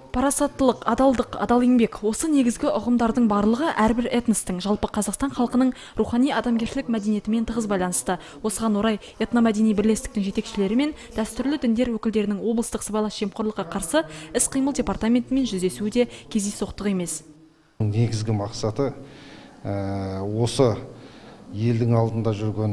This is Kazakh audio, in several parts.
Парасаттылық, адалдық, адал еңбек осы негізгі ұғымдардың барлығы әрбір этностың, жалпы Қазақстан халқының рухани адамгершілік мәдениетімен тығыз байланысты. Осыған орай этномәдени бірлестіктің жетекшілері мен дәстүрлі діндер өкілдерінің облыстық сыбайлас жемқорлыққа қарсы іс-қимыл департаментімен жүздесуі де кездейсоқтық емес. Негізгі мақсаты осы елдің алдында жүрген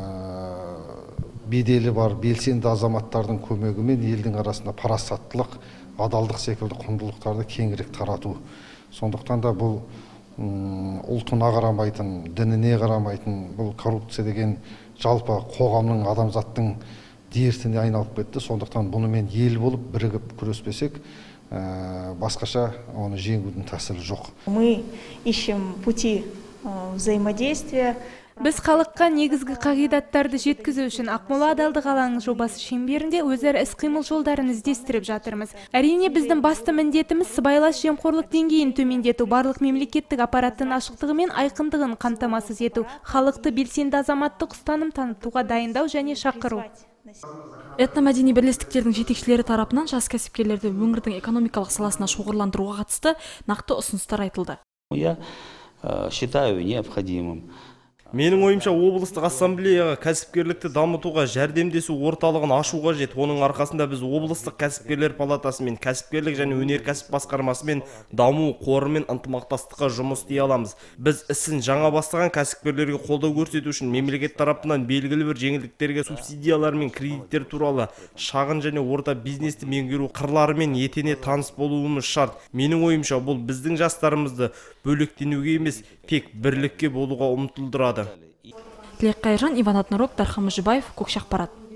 беделі бар белсенді азаматтардың көмегімен елдің арасында парасаттылық, адалдық секілді құндылықтарды кеңірек тарату. Сондықтан да бұл ұлтына қарамайтын, дініне қарамайтын, бұл коррупция деген жалпы қоғамның, адамзаттың дертіне айналып кетті. Сондықтан бұнымен ел болып бірігіп күреспесек, басқаша оны жеңудің тәсілі жоқ. Мы ищем пути взаимодействия. Біз халыққа негізгі қағидаттарды жеткізу үшін Ақмола адалдық алаңы жобасы шеңберінде өзара іс-қимыл жолдарын іздестіріп жатырмыз. Әрине біздің басты міндетіміз сыбайлас жемқорлық деңгейін төмендету, барлық мемлекеттік аппараттың ашықтығы мен айқындығын қамтамасыз ету, халықты белсенді азаматтық ұстаным танытуға дайындау және шақыру. Этномәдени бірлестіктердің жетекшілері тарапынан жас кәсіпкерлерді өңірдің экономикалық саласына шоғырландыруға қатысты нақты ұсыныстар айтылды. Я считаю необходимым. Менің ойымша облыстық ассамблеяға кәсіпкерлікті дамытуға жәрдемдесу орталығын ашу қажет. Оның арқасында біз облыстық кәсіпкерлер палатасымен, кәсіпкерлік және өнеркәсіп басқармасымен, даму қорымен ынтымақтастыққа жұмыс істей аламыз. Біз ісін жаңа бастаған кәсіпкерлерге қолдау көрсету үшін мемлекет тарапынан белгілі бір жеңілдіктерге субсидиялар мен кредиттер туралы шағын және орта бизнесті меңгеру қырларымен етене таныс болуымыз шарт. Менің ойымша бұл біздің жастарымызды бөлектенуге емес, тек бірлікке болуға ұмтылдырады. Тілек Қайыржан, Иван Атнарок, Дархан Мұжыбаев, Көкшақпарат.